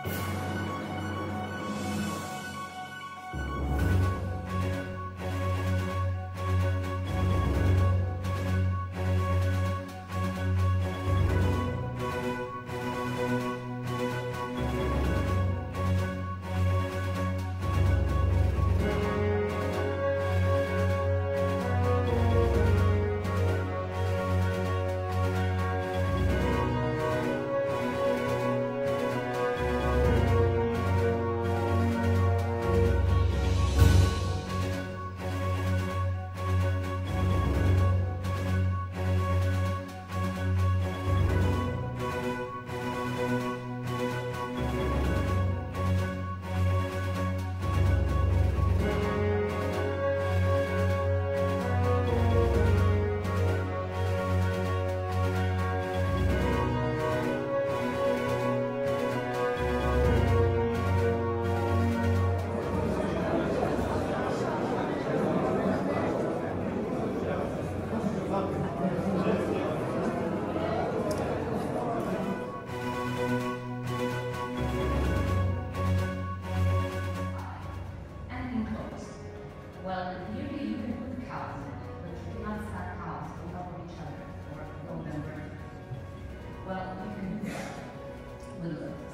Well, usually you can put cows in it, but you cannot stack cows on top of each other or on them. Well, you can do that with